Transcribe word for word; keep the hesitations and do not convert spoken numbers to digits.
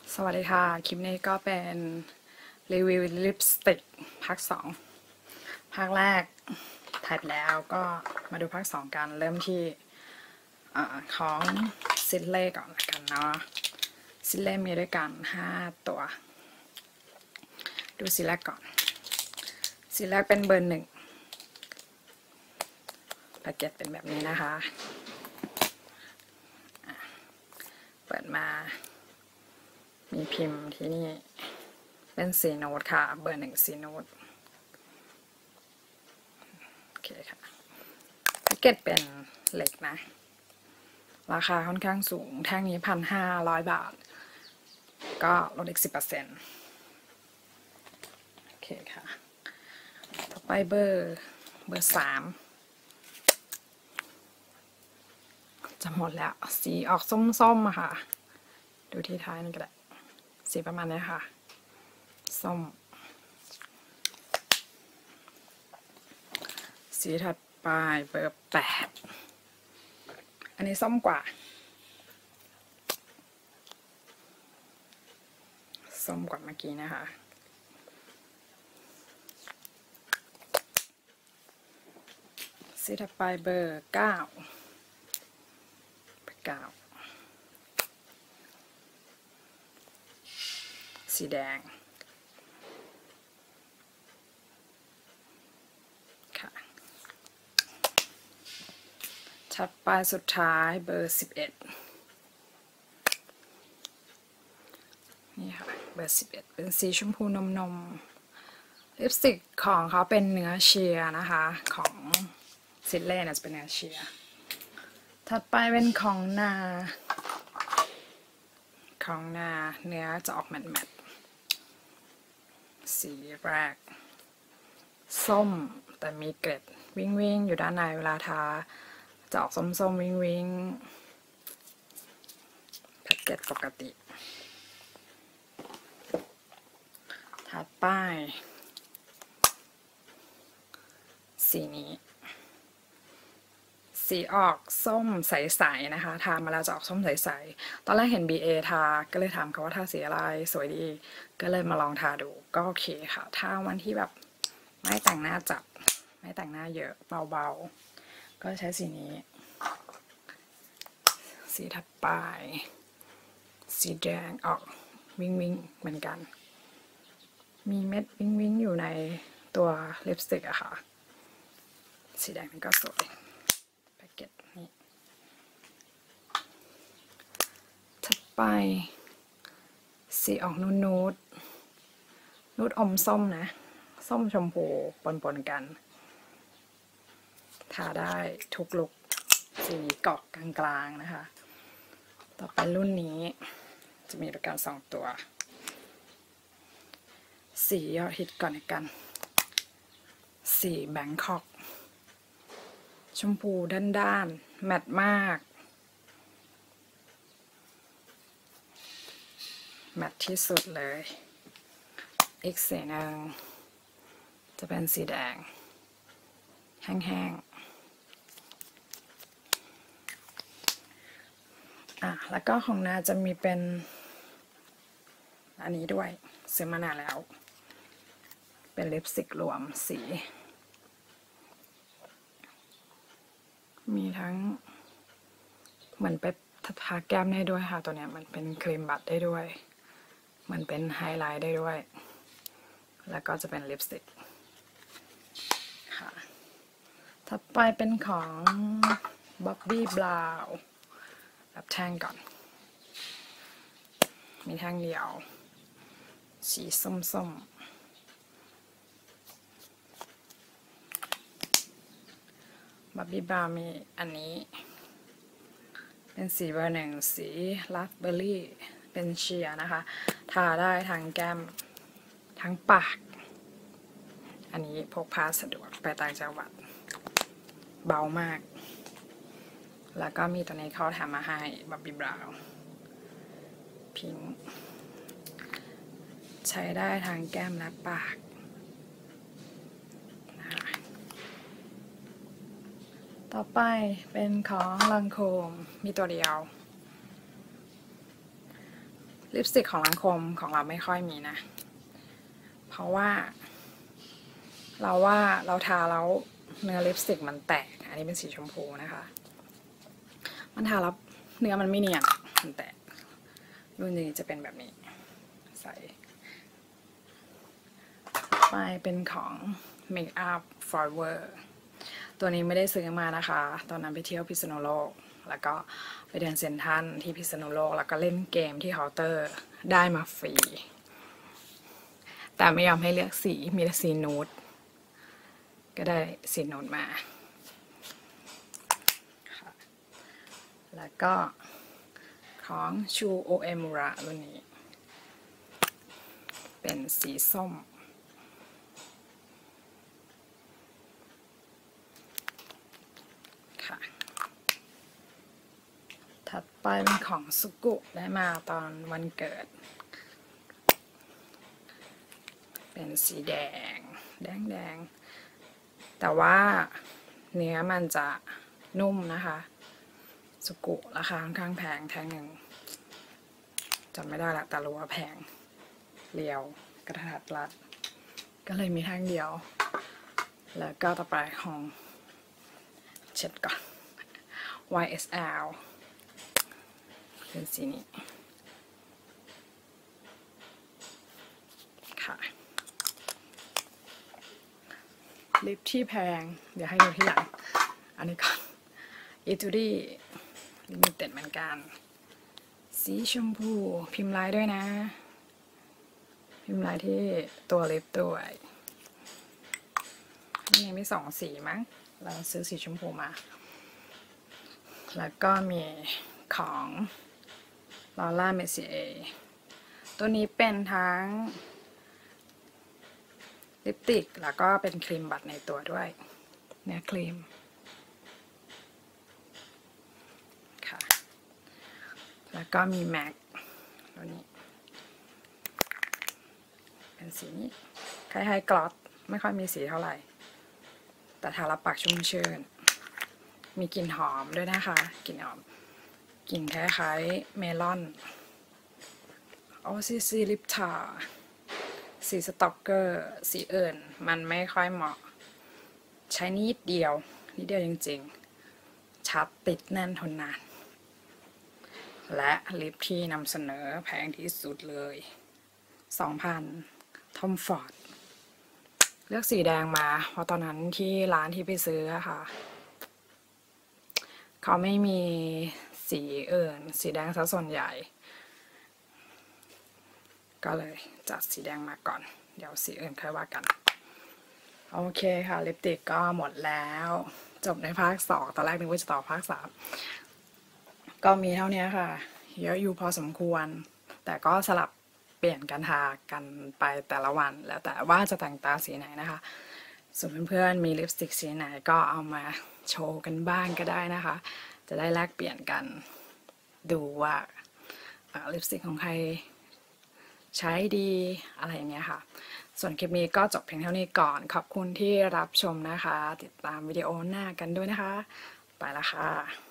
สวัสดีค่ะ คลิปนี้ก็เป็นรีวิวลิปสติกภาคสองภาคแรกถ่ายไปแล้วก็มาดูภาคสองกันเริ่มที่ของซิลเล่ก่อนละกันเนาะซิลเล่มีด้วยกันห้าตัวดูสีแรกก่อนสีแรกเป็นเบอร์หนึ่งแพ็กเกจเป็นแบบนี้นะคะเปิดมามีพิมพ์ที่นี่เป็นสีโน้ตค่ะเบอร์หนึ่งสีโน้ตโอเคค่ะแพ็กเกจเป็นเหล็กนะราคาค่อนข้างสูงแท่งนี้พันห้าร้อยบาทก็ลดอีกสิบเปอร์เซ็นต์โอเคค่ะต่อไปเบอร์เบอร์สามจะหมดแล้วสีออกส้มๆอะค่ะดูที่ท้ายนี่ก็ได้สีประมาณนี้ค่ะส้มสีถัดไปเบอร์แปดอันนี้ส้มกว่าส้มกว่าเมื่อกี้นะคะสีถัดไปเบอร์เก้าเบอร์เก้าสีแดงค่ะถัดไปสุดท้ายเบอร์สิบเอ็ดนี่ค่ะเบอร์สิบเอ็ดเป็นสีชมพูนมนมลิปสติกของเขาเป็นเนื้อเชียร์นะคะของซิลเล่เนี่ยจะเป็นเนื้อเชียร์ถัดไปเป็นของนาของนาเนื้อจะออกแมตต์สีแรกส้มแต่มีเกล็ดวิงวิงอยู่ด้านในเวลาทาจะออกส้มส้มวิงวิงแพ็กเกจปกติถัดไปสีนี้สีออกส้มใสๆนะคะทามาแล้วจะออกส้มใสๆตอนแรกเห็น บี เอ ทาก็เลยถามเขาว่าทาสีอะไรสวยดีก็เลยมาลองทาดูก็โอเคค่ะถ้าวันที่แบบไม่แต่งหน้าจัดไม่แต่งหน้าเยอะเบาๆก็ใช้สีนี้สีถัดไปสีแดงออกวิงวิงเหมือนกันมีเม็ดวิงวิงอยู่ในตัวลิปสติกอะค่ะสีแดงนี่ก็สวยแพ็กเกจนี้ถัดไปสีออกนูดนูดนูดอมส้มนะส้มชมพูปนๆกันทาได้ทุกลุคสีเกาะกลางๆนะคะต่อไปรุ่นนี้จะมีด้วยกันสองตัวสียอดฮิตก่อนกันสีแบงคอกชมพูด้านๆแมตต์มากแมตต์ที่สุดเลยอีกสีหนึ่งจะเป็นสีแดงแห้งๆอ่ะแล้วก็ของนาจะมีเป็นอันนี้ด้วยซื้อมานานแล้วเป็นลิปสติกรวมสีมีทั้งเหมือนไปทาแก้มได้ด้วยค่ะตัวเนี้ยมันเป็นครีมบัตได้ด้วยมันเป็นไฮไลท์ได้ด้วยแล้วก็จะเป็นลิปสติกค่ะถัดไปเป็นของ Bobbi Brown แบบแท่งก่อนมีแท่งเดียวสีส้มๆ Bobbi Brown มีอันนี้เป็นสีเบอร์หนึ่งสีราสเบอร์รี่เป็นเชียร์นะคะทาได้ทั้งแก้มทั้งปากอันนี้พกพาสะดวกไปต่างจังหวัดเบามากแล้วก็มีตัวนี้เขาแถมมาให้ Bobbi Brown พิงค์ใช้ได้ทั้งแก้มและปากต่อไปเป็นของลังโคมมีตัวเดียวลิปสติกของลังคมของเราไม่ค่อยมีนะเพราะว่าเราว่าเราทาแล้วเนื้อลิปสติกมันแตกอันนี้เป็นสีชมพูนะคะมันทาแล้วเนื้อมันไม่เนียนมันแตกรุ่นนี้จะเป็นแบบนี้ใส่ไปเป็นของ Make Up Forever ตัวนี้ไม่ได้ซื้อมานะคะตอนนั้นไปเที่ยวพิษณุโลกแล้วก็ไปเดินเซ็นทรัลที่พิษณุโลกแล้วก็เล่นเกมที่เคาน์เตอร์ได้มาฟรีแต่ไม่ยอมให้เลือกสีมีแต่สีนูดก็ได้สีนูดมาแล้วก็ของชูโอเอมูระรุ่นนี้เป็นสีส้มค่ะถัดไปเป็นของสุกุได้มาตอนวันเกิดเป็นสีแดงแดงแดงแต่ว่าเนื้อมันจะนุ่มนะคะสุกุราคาค่อนข้างแพงแท่งหนึ่งจำไม่ได้ละแต่รู้ว่าแพงเรียวกระทัดรัดก็เลยมีแท่งเดียวแล้วก็ต่อไปของเช็ดก่อน วาย เอส แอล เป็นสีนี้ค่ะลิปที่แพงเดี๋ยวให้ดูที่หลังอันนี้ก่อนอิตูดี้ลิมิเต็ดเหมือนกันสีชมพูพิมพ์ลายด้วยนะพิมพ์ลายที่ตัวลิปด้วยนี่มีสองสีมั้งเราซื้อสีชมพูมาแล้วก็มีของลอร่าเมซิเอตัวนี้เป็นทั้งลิปสติกแล้วก็เป็นครีมบัตในตัวด้วยเนื้อครีมค่ะแล้วก็มีแม็กตัวนี้เป็นสีนี้คล้ายๆกลอสไม่ค่อยมีสีเท่าไหร่แต่ทาแล้วปากชุ่มชื่นมีกลิ่นหอมด้วยนะคะกลิ่นหอมกลิ่นคล้ายๆเมลอนโอซีซีลิปทาสีสต็อกเกอร์สีเอื่นมันไม่ค่อยเหมาะใช้นิดเดียวนิดเดียวจริงๆชัดติดแน่นทนนานและลิปที่นำเสนอแพงที่สุดเลย สองพัน ทอมฟอร์ดเลือกสีแดงมาเพราะตอนนั้นที่ร้านที่ไปซื้อค่ะเขาไม่มีสีอื่นสีแดงซะส่วนใหญ่ก็เลยจัดสีแดงมาก่อนเดี๋ยวสีอื่นค่อยว่ากันโอเคค่ะลิปสติกก็หมดแล้วจบในภาคสองตอนแรกนึกว่าจะต่อภาคสามก็มีเท่านี้ค่ะเยอะอยู่พอสมควรแต่ก็สลับเปลี่ยนกันทากันไปแต่ละวันแล้วแต่ว่าจะแต่งตาสีไหนนะคะส่วนเพื่อนๆมีลิปสติกสีไหนก็เอามาโชว์กันบ้างก็ได้นะคะจะได้แลกเปลี่ยนกันดูว่าลิปสติกของใครใช้ดีอะไรอย่างเงี้ยค่ะส่วนคลิปนี้ก็จบเพียงเท่านี้ก่อนขอบคุณที่รับชมนะคะติดตามวิดีโอหน้ากันด้วยนะคะไปละค่ะ